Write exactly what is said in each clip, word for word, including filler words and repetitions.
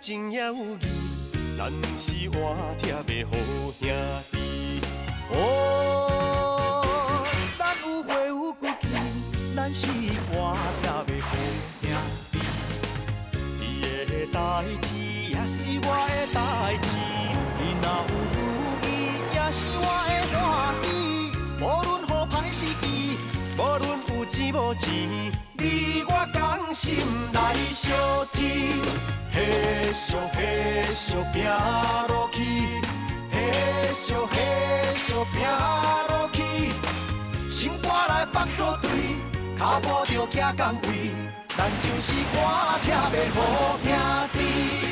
情也有义，咱是活贴的好兄弟。哦，咱有花有骨气，咱是活贴的好兄弟。你的代志也是我的代志，你若有如意也是我的欢喜。无论好歹时机，无论有钱无钱，你我同心来相挺。继续继续拼落去，继续继续拼落去。心肝来放作对，脚步着行共位，咱就是活贴的好兄弟。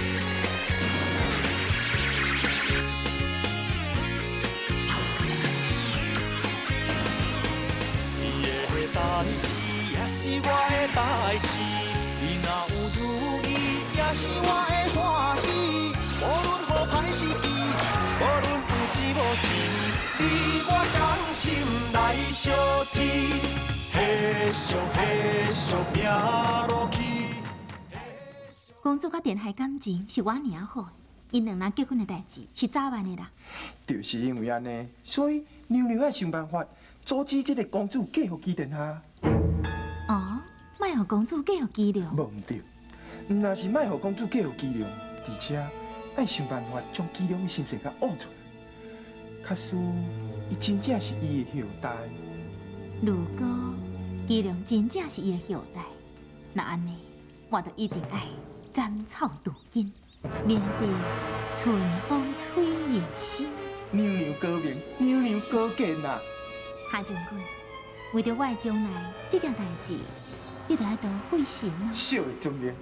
你的代志也是我的代志，你若有如意也是我的欢喜。无论好歹时机，无论有钱无钱，你我同心来相挺，继续继续拼落去。 公主甲殿下感情是我尔好的，因两人结婚的代志是早晚的啦。 就是因为安尼，所以娘娘爱想办法阻止这个公主嫁予姬殿下。 哦，莫让公主嫁予姬良。 无唔对，唔但是莫让公主嫁予姬良，而且爱想办法将姬良的身世甲挖出来。假使伊真正是伊的后代， 如果姬良真正是伊的后代，那安尼我就一定爱斩草除根，免得春风吹又生。 娘娘高明，娘娘高见啊！ 夏将军，为着我的将来这件代志，你得爱多费心啊。 小的忠良。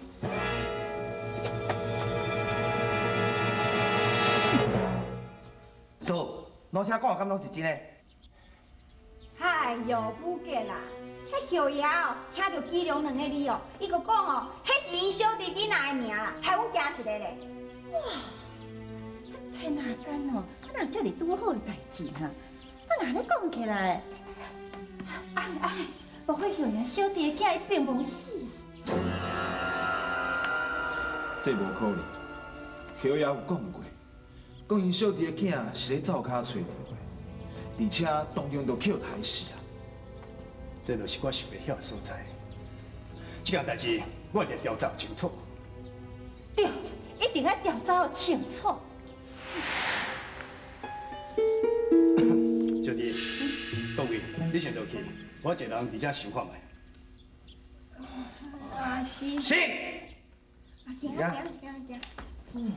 叔，老车讲的敢拢是真的？ 哎呦，不嫁啦！迄后爷哦，听到姬良两个字哦，伊就讲哦，迄是因小弟囡仔的名啦，害阮惊一个咧。哇，这天下间哦，啊哪这里拄好的代志哈？啊哪咧讲起来？哎哎，莫非后爷小弟的囝伊并无死？ 这无可能，后爷有讲过，讲因小弟的囝是咧灶骹找到的，而且当中就捡害死啊！ 这就是我想袂晓的所在。这件代志我一定调查清楚。 对，一定要调查清楚。 小弟，各位，你先落去，我一个人伫遮想看卖。 啊是。 是。 啊，行啊行啊行啊行。嗯。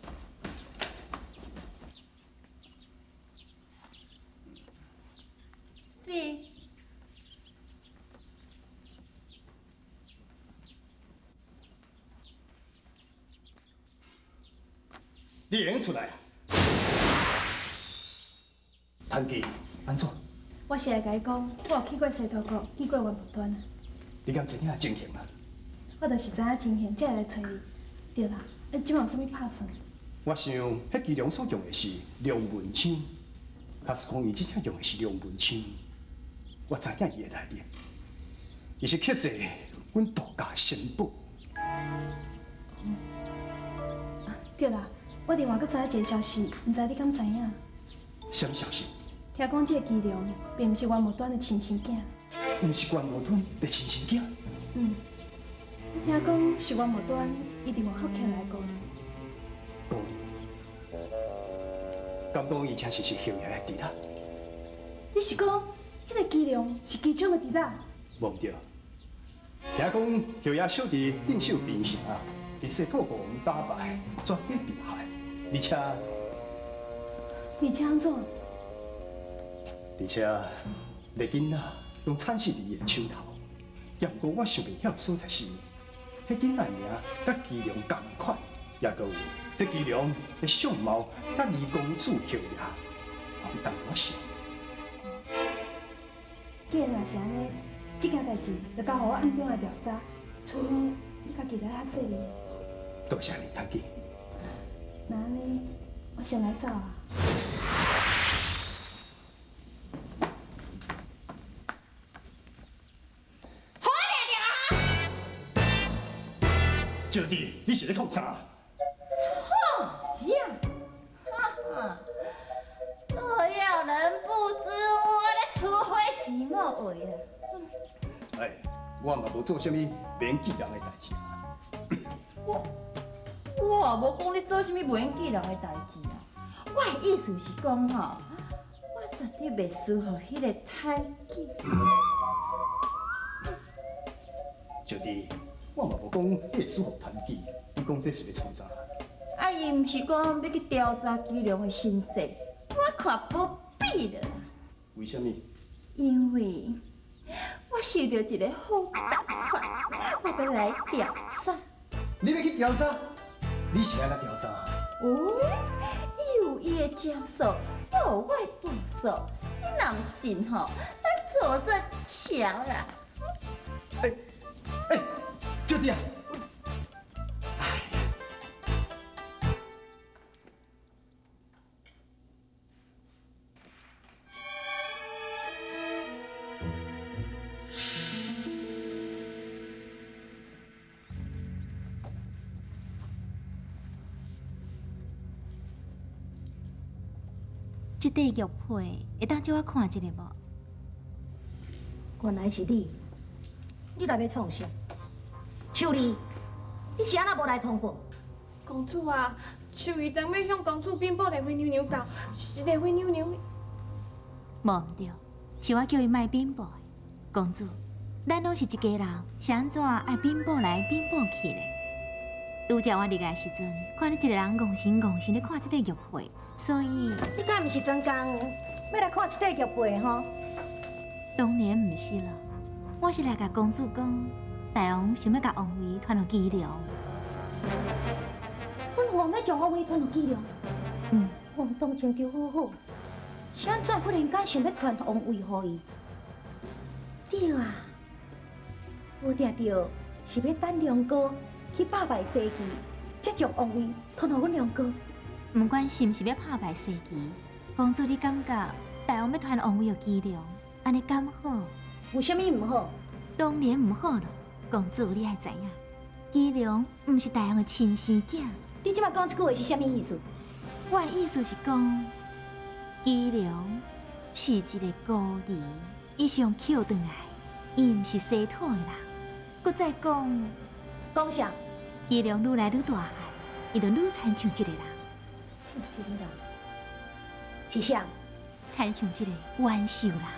是。 你会用出来啊？谭记，安怎？ 我是来甲你讲，我有去过西头国，去过元不端啊。 你敢真正情形啊？ 我就是知影情形，才会来找你。对啦，你今晚有啥物拍算？ 我想，迄伎俩所用的是梁文枪，假使讲伊真正用的是梁文枪，我知影伊的来历，伊是刻在阮杜家新妇。 嗯啊，对啦。我另外阁知影一个消息，毋知你敢知影？ 什么消息？ 听讲这个姬良并毋是袁无端的亲生囝， 毋是袁无端的亲生囝。 嗯，听讲是袁无端一直无学起来的姑娘。 姑娘，敢讲伊真是是后爷的弟仔？ 你是讲迄个姬良是姬长的弟仔？ 无对，听讲后爷小弟定秀平城啊，被西土国王打败，绝地被害。而且， 而且安怎？ 而且，那囡仔拢惨死伫伊的手头。也不过我想袂晓所在是，迄囡仔名甲姬良同款，也阁有这姬良的相貌甲李公主后爷有淡薄像。 既然若是安尼，这件代志就交互我暗中来调查，除非你家己来遐说明。 多谢你，谭记。 那安尼，我先来走啊。 小弟，你是咧创啥？ 创啥？哈哈！若要人不知，我咧厝花钱莫话啦。 哎，我嘛无做啥物免记人的代志啊。 我我也无讲你做啥物无缘记人的代志啊。我的意思是讲吼，我绝对袂输互迄个太监。 就弟，我嘛无讲迄个属乎贪记，你讲这是要创啥？ 啊，伊毋是讲要去调查姬良的身世，我看不必了啦。 为什么？ 因为我收到一个好答案，我要来调查。 你要去调查？你是安怎调查？ 哦，伊有伊的招数，我有我的步数。你若唔信吼，咱坐着瞧啦。 哎哎，就弟啊！ 这块玉佩会当叫我看一下无？ 原来是你，你来要创啥？秋丽，你是安那无来通报？ 公主啊，秋姨当要向公主禀报丽花娘娘到，是丽花娘娘。 无毋对，是我叫伊莫禀报的。公主，咱拢是一家人，是安怎爱禀报来禀报去咧？拄则我入来时阵，看你一个人戆神戆神咧看这块玉佩，所以你敢毋是专工要来看这块玉佩吼？ 当然毋是了，我是来甲公主讲，大王想要甲王位传互姬良。 阮皇要将王位传互姬良？ 嗯， 皇当情就好好，是安怎忽然间想要传王位互伊？对啊，无定着是要等良哥去打败西岐，才将王位传互阮良哥。 毋管是毋是要拍败西岐，公主你感觉大王要传王位予姬良，安尼敢好？ 有啥物毋好？ 当然毋好了，公主你爱知影，姬良毋是大王的亲生囝。 你即摆讲这句话是啥物意思？ 我的意思是讲，姬良是一个孤儿，伊是用捡回来，伊毋是生土的人。搁再讲， 讲啥？ 姬良愈来愈大汉，伊就愈亲像一个人， 像一个人？是啥？ 亲像一个冤仇人。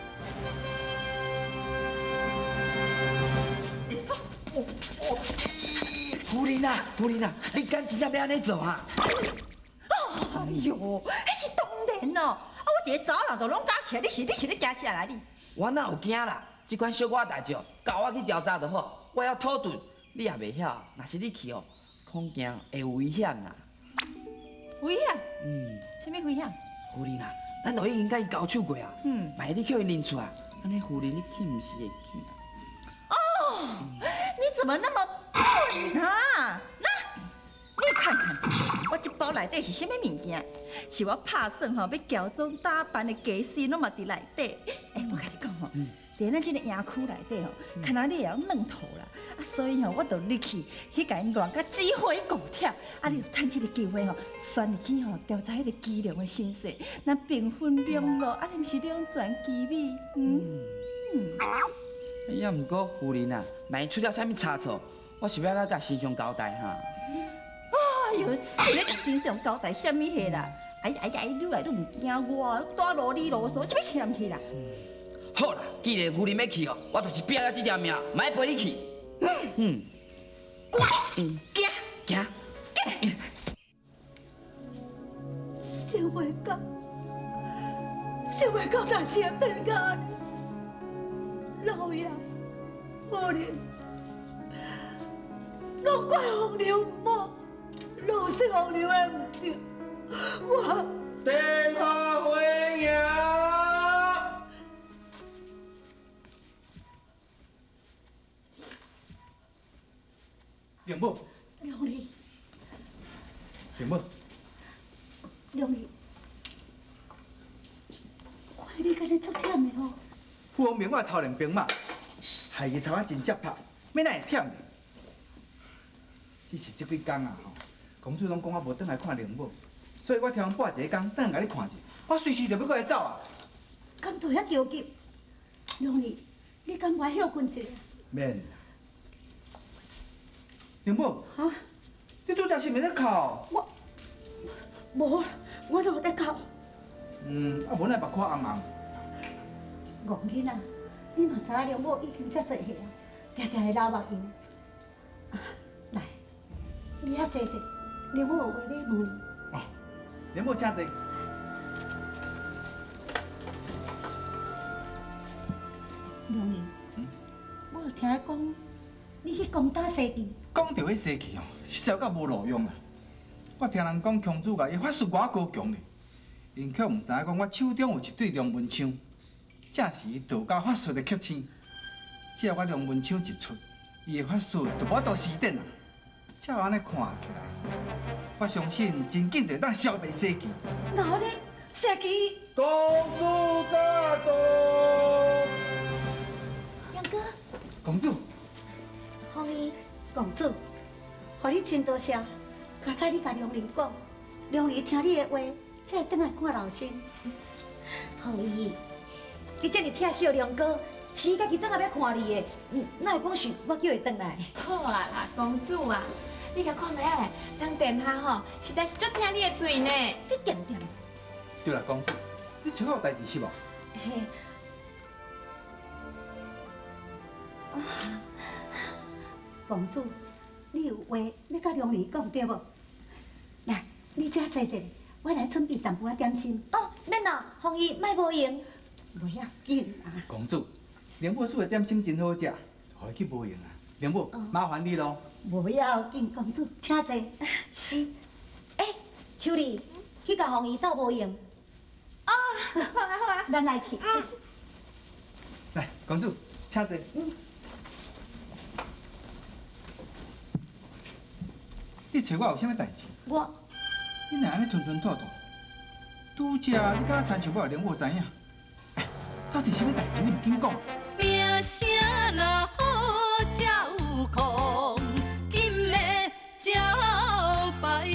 夫人啊，夫人啊，你敢真正要安尼做啊？ 哎呦，迄是当然咯！啊，我一个查某人就拢敢起来，你是你是咧惊啥啦你？ 我哪有惊啦？这款小可代志哦，交我去调查就好。我要讨顿，你也袂晓。若是你去哦，恐惊会有危险啦。 危险？ 嗯， 什么危险？ 夫人啊，咱都已经甲伊交手过啊。 嗯， 万一你叫伊认出来，安尼夫人你去毋是会去？ 哦，你怎么那么笨啊？那，你看看，我这包内底是什么物件？是我拍算吼要乔装打扮的家私，拢嘛伫内底。哎，我跟你讲吼。 嗯在咱这个营区内底吼，看来你也要软土啦，啊，所以吼，我就入去去甲因乱甲指挥鼓跳，啊，你就趁这个机会吼，选入去吼调查迄个姬良的身世，咱平分两路，啊，你毋是两全其美，嗯嗯。 哎呀，毋过夫人啊，万一出了啥物差错，我是要来甲先生交代哈。 哎呦，是咧甲先生交代啥物货啦？哎呀哎呀，你来都唔惊我，多啰里啰嗦，这要去唔去啦？ 好啦，既然夫人要去哦，我就是拼了这条命，莫陪你去。嗯， 乖， 嗯， 行行。 想袂到，想袂到大事会变到安尼。老爷，夫人，拢怪皇娘唔好，拢是皇娘的唔对，我殿下回娘。良母， 良丽， 良母， 良丽，看你今日足忝的吼。 父王明我操练兵马，害伊操啊真接拍，要哪会忝呢？ 只是这几天啊吼，公主拢讲我无转来看灵母，所以我挑半一个工转来甲你看者，我随时就要过来走啊。 敢到遐着急？龙儿，你敢我休困一下？ 免啦。灵母， 啊？ 你拄则是毋是在哭？ 我，无，我哪有在哭？ 嗯，啊无奈目眶红红。 戆囡仔，你嘛知影龙母已经遮济岁啊，常常会流目缨。啊，来，你遐坐坐，龙母有话要问你。 哦，灵母请坐。 龙儿，嗯，我有听讲，你去攻打西岐。 讲到迄西岐哦，实在甲无路用啊！我听人讲，强主甲伊法术偌高强咧，因却毋知影讲我手中有一对龙纹枪，正是伊道教法术的克星。只要我龙纹枪一出，伊的法术就无度失电啊！照安尼看起来，我相信真紧就当消灭西岐。 哪里西岐？ 公主驾到！ 杨哥， 公主， 凤仪，公主，互你真多谢。刚才你甲龙儿讲，龙儿听你的话，才会转来看老孙。凤仪，你这么疼惜龙哥，是伊家己转来要看你的，嗯，哪会讲是我叫伊转来？ 好啊啦，公主啊，你甲看卖啊，当殿下吼，实在是足听你的嘴呢。 你点点。 对啦，公主，你找我有代志是无？ 嘿。啊，公主，你有话要甲龙儿讲对无？来，你遮坐坐，我来准备淡薄仔点心。哦，免啦，凤仪莫无用，袂要紧啊。 公主，灵母煮的点心真好食，互伊去无用啊。灵母，麻烦你咯。 无要紧，公主，请坐。是。哎，秋丽，去甲凤仪斗无用。哦，好啊好啊，咱来去。嗯。 来，公主，请坐。嗯。你找我有啥物代志？ 我。 你哪安尼吞吞吐吐？拄则你敢亲像我连我知影？哎，到底啥物代志？你唔紧讲。 名声若好，才有空，今的招牌。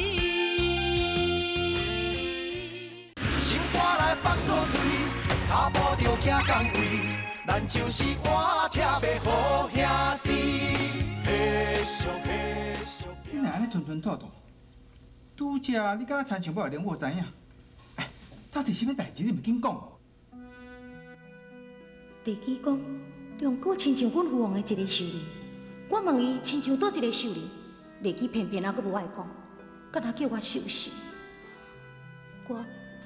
心肝来放作对，脚步着行港位，咱就是换拆袂好兄弟，嘿咻嘿咻。 你哪安尼吞吞吐吐？拄则你敢亲像我连我知影？哎，到底啥物代志？你唔紧讲。 地基讲，龙哥亲像阮父王的一个首领，我问伊亲像倒一个首领，地基偏偏还阁无爱讲，敢若叫我收拾。我，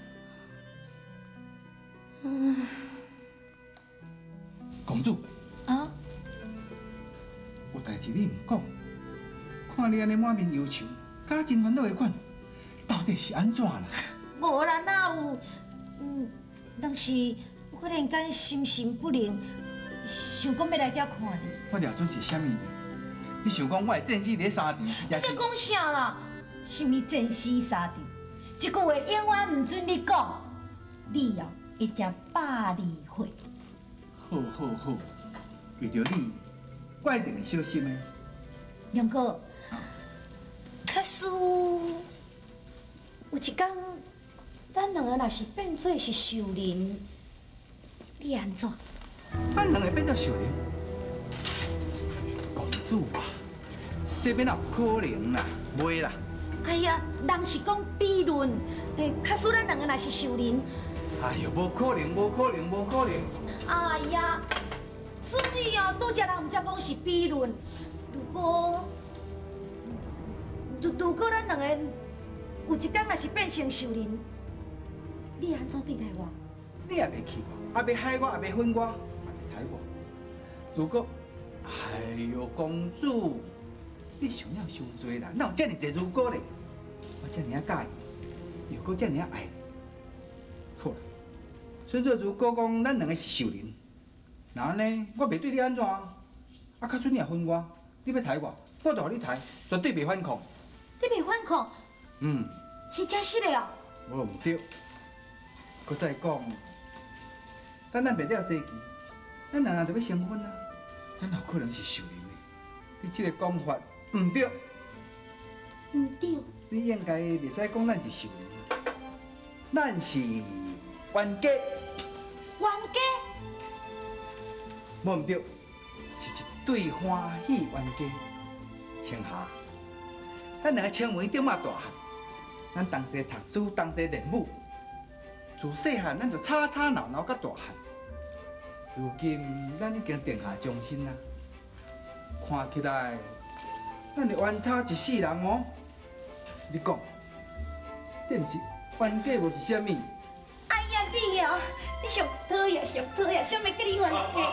嗯， 公主。 啊？ 有代志你唔讲，看你安尼满面忧愁，敢真烦恼的款，到底是安怎啦？ 无啦，哪有？嗯，当时忽然间心神不宁，想讲要来遮看你。 我掠准是啥物？你想讲我会战死伫沙场，也是？ 你讲啥啦？什么战死沙场？这句话永远唔准你讲。你哦，会食百里血。 好好好，为着你，我一定会小心的。 杨哥，可是有一天，咱两个若是变做是兽人，你安怎？ 咱两个变做兽人？公主啊，这边哪有可能啦？袂啦。 哎呀，人是讲比论，诶，假使咱两个若是兽人， 哎呦，无可能，无可能，无可能。 哎呀，所以哦，拄则人毋才讲是比论。如果，如如果咱两个有一天若是变成兽人，你安怎对待我？ 你也袂气我，也袂害我，也袂恨我，也袂抬我。如果，哎呦，公主，你想了伤多啦，哪有这么侪如果咧？我这么啊介意，又搁这么啊爱你。好啦，虽说如果讲咱两个是兽人，那安尼我袂对你安怎？啊，假使你也恨我，你要抬我，我就互你抬，绝对袂反抗。 你袂反抗？ 嗯。 是真实的哦。 我唔对，搁再讲，等咱灭了西岐，咱人人就要成婚啊，咱哪有可能是兽人呢？你这个讲法唔对。 唔对， 你应该袂使讲咱是秀女，咱是冤家。 冤家。 无唔对，是一对欢喜冤家。青霞，咱两个青梅竹马大汉，咱同齐读书，同齐练武，自细汉咱就吵吵闹闹到大汉。如今咱已经定下终身啦，看起来咱会冤吵一世人哦。你讲，这毋是冤家，无是啥物？ 哎呀，你哦，你上讨厌，上讨厌，想要跟你冤家。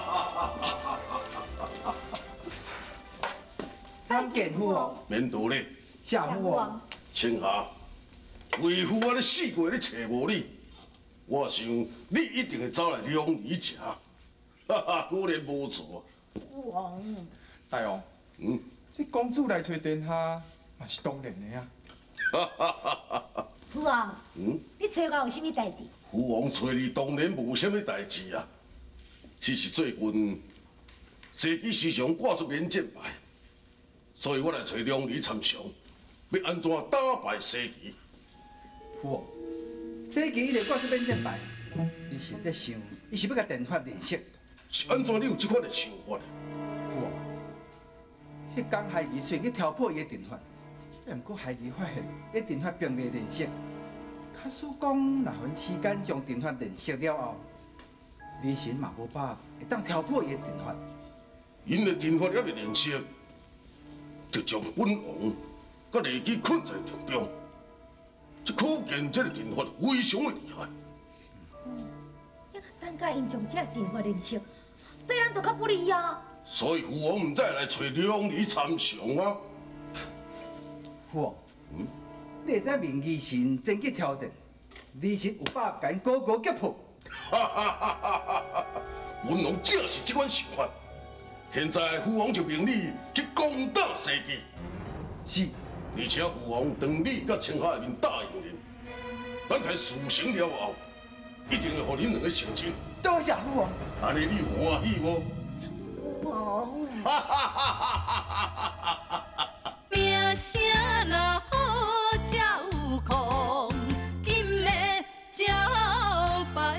参见父王。 免道理。 谢父王。 青霞，为父我咧四月咧找无你，我想你一定会走来两里吃。哈哈，果然无错。 父王。 大王， 嗯， 这公主来找殿下，嘛是当然的啊。 哈哈哈哈！ 父王， 嗯， 你找我有啥物代志？ 父王找你当然无啥物代志啊，只是最近西岐时常挂出免战牌，所以我来找两里参详，要安怎打败西岐？ 父王，西岐一直挂出免战牌，你是在想，伊是要甲电发联系？ 是安怎你有这款的想法呢？ 父王，迄天海琪虽去挑破伊的电发，但毋过海琪发现伊电发并袂联系。假使讲若阮时间将电发联系了后，李神嘛无把会当挑破伊的电发。 因的电法还未联系，就将本王甲李基困在殿中，这可见这个电法非常的厉害。 嗯，要咱等甲因将这个电话联系，对咱就较不利啊。 所以父王唔再来找两里参详啊。 父王，嗯，你会使命义神前去挑战，李神有把握甲因高高击破。 哈哈哈哈哈！本王正是这款想法。现在父王就命你去攻打西岐。 是。 而且父王当你甲青霞面答应您，等待事成了后，一定会互恁两个成亲。 多谢父王。 安尼你欢喜无？ 王。 哈哈哈哈哈哈！ 名声若好，才有空，今日招牌。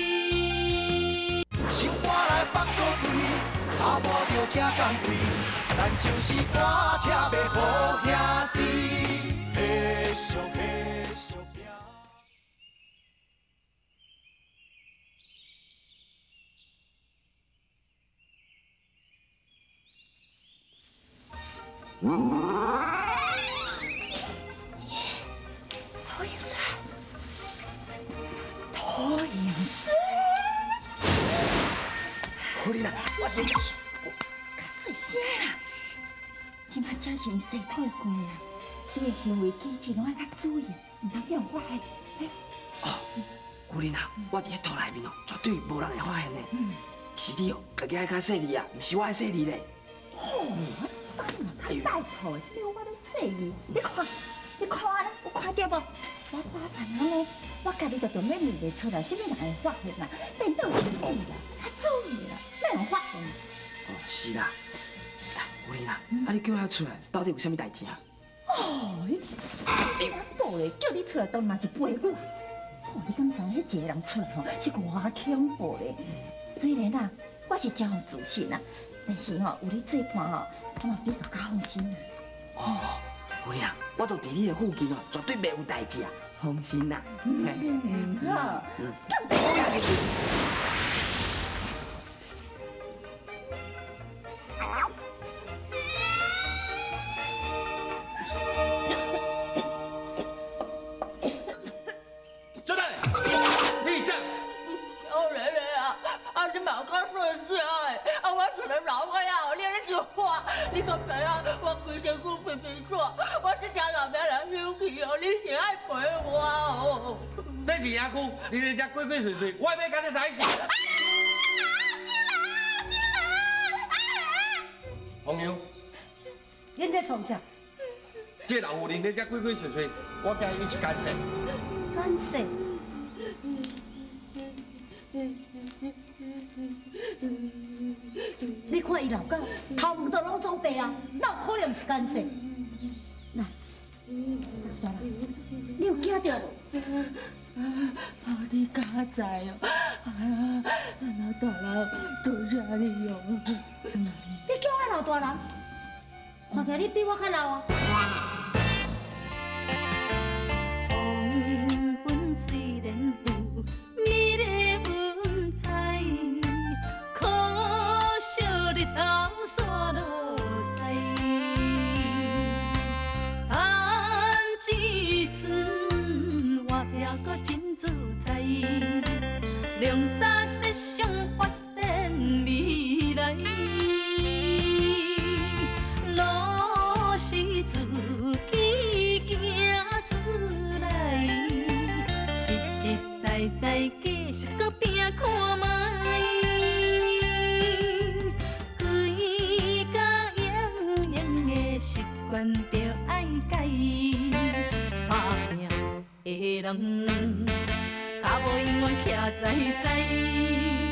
心肝来放作对，下磨着行工位，咱就是肝疼要好兄弟，嘿咻嘿咻拼。 陶元帅，陶元帅， 好哩啦，我真较细声啦！即摆正是因洗腿的关啊，你的行为举止拢爱较注意，唔通让人发现。 哦，古玲啊，我伫迄土内面哦，绝对无人会发现的。嗯，是你哦，家己爱较细腻啊，毋是我爱细腻咧。 哦，太拜托，什么我咧细腻？你看，你看咧，有看到无？我打扮安尼，我家己就当面认袂出来，什么人会发现啦？电脑是你啦，较注意啦，哪人发现？ 哦，是啦。古玲啊，啊你叫我出来，到底有啥物代志啊？ 哦，你恐怖咧！叫你出来当然嘛是陪我。哦，你敢知影迄一个人出来吼是偌恐怖咧？虽然啊，我是真有自信啊，但是吼有你做伴吼，我嘛比较较放心啊。 哦，古玲啊，我都伫你的附近哦，绝对袂有代志啊，放心啦。 嗯，好，咁就你个病啊！我规身躯皮皮喘，我这条老命来休气哦，你是爱陪我哦。 这是野区，你哋只鬼鬼祟祟，我要甲你抬死。红娘， 恁在创啥？ 这老妇人你只鬼鬼祟祟，我惊伊是干涉。 干涉？你看伊老狗头毛都拢肿白啊，哪有可能是干涉？来， 听到无？ 啊，你敢知哦？哎呀，咱老大人多谢你哦。 你叫我老大人，看起来你比我较老啊。 黄昏虽然有美丽云彩，可惜日头煞落西。盼一春活拼搁真自在，良早设想发展未来。路是自己行出来，实实在在继续搁拼看卖。规家营营的习惯着爱改，打拼的人，脚无永远徛在在。